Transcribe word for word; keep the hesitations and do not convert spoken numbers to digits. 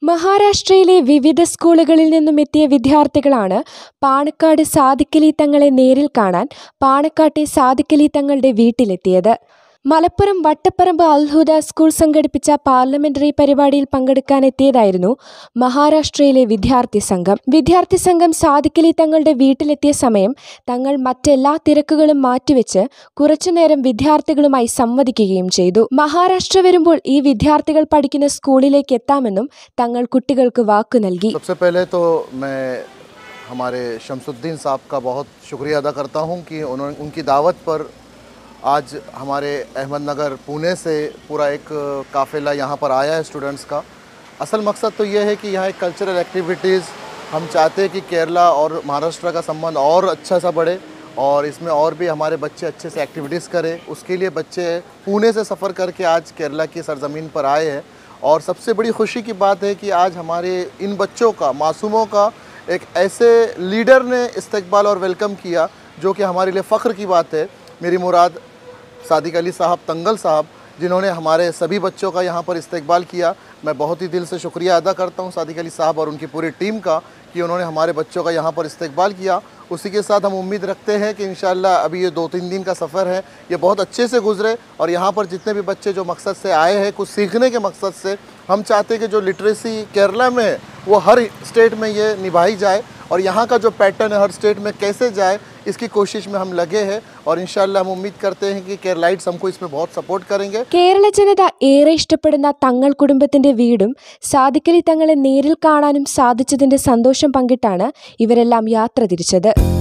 മഹാരാഷ്ട്രയിലെ വിവിധ സ്കൂളുകളിൽ നിന്നും എത്തിയ വിദ്യാർത്ഥികളാണ് പാണക്കാട് സാദിഖലി തങ്ങളെ നേരിൽ കാണാൻ പാണക്കാട്ടെ സാദിഖലി തങ്ങളുടെ വീട്ടിലെത്തിയത്. മലപ്പുറം വട്ടപ്പറമ്പ് അൽഹുദ സ്കൂൾ സംഘടിപ്പിച്ച പാർലമെന്ററി പരിപാടിയിൽ പങ്കെടുക്കാനെത്തിയതായിരുന്നു മഹാരാഷ്ട്രയിലെ വിദ്യാർത്ഥി സംഘം. വിദ്യാർത്ഥി സംഘം സാദിഖലി തങ്ങളുടെ വീട്ടിലെത്തിയ സമയം തങ്ങൾ മറ്റെല്ലാ തിരക്കുകളും മാറ്റിവെച്ച് കുറച്ചുനേരം വിദ്യാർത്ഥികളുമായി സംവദിക്കുകയും ചെയ്തു. മഹാരാഷ്ട്ര വരുമ്പോൾ ഈ വിദ്യാർത്ഥികൾ പഠിക്കുന്ന സ്കൂളിലേക്ക് എത്താമെന്നും തങ്ങൾ കുട്ടികൾക്ക് വാക്കു നൽകി. हमारे शमसुद्दीन साहब का बहुत शुक्रिया अदा करता हूं कि उन्होंने उनकी दावत पर आज हमारे अहमदनगर पुणे से पूरा एक काफ़िला यहाँ पर आया है स्टूडेंट्स का. असल मकसद तो ये है कि यहाँ एक कल्चरल एक्टिविटीज़ हम चाहते हैं कि केरला और महाराष्ट्र का संबंध और अच्छा सा बढ़े और इसमें और भी हमारे बच्चे अच्छे से एक्टिविटीज़ करें. उसके लिए बच्चे पुणे से सफ़र करके आज केरला की सरज़मीन पर आए हैं और सबसे बड़ी खुशी की बात है कि आज हमारे इन बच्चों का, मासूमों का एक ऐसे लीडर ने इस्तकबाल और वेलकम किया जो कि हमारे लिए फ़ख्र की बात है. मेरी मुराद सादिक अली साहब तंगल साहब, जिन्होंने हमारे सभी बच्चों का यहाँ पर इस्तकबाल किया. मैं बहुत ही दिल से शुक्रिया अदा करता हूँ सादिक अली साहब और उनकी पूरी टीम का कि उन्होंने हमारे बच्चों का यहाँ पर इस्तकबाल किया. उसी के साथ हम उम्मीद रखते हैं कि इंशाअल्लाह अभी ये दो तीन दिन का सफ़र है, ये बहुत अच्छे से गुजरे और यहाँ पर जितने भी बच्चे जो मकसद से आए हैं, कुछ सीखने के मकसद से, हम चाहते हैं कि जो लिटरेसी केरला में है वो हर स्टेट में ये निभाई जाए और यहाँ का जो पैटर्न है हर स्टेट में कैसे जाए, इसकी कोशिश में हम लगे हैं और इंशाअल्लाह हम उम्मीद करते हैं कि केरलाइट्स हमको इसमें बहुत सपोर्ट करेंगे. കേരള ജനത ഏറെ ഇഷ്ടപ്പെടുന്ന തങ്ങൾ കുടുംബത്തിന്റെ വീടും സാദിഖലി തങ്ങളെ നേരിൽ കാണാനും സാധിച്ചതിന്റെ സന്തോഷം പങ്കിട്ടാണ് ഇവരെല്ലാം യാത്ര തിരിച്ചത്.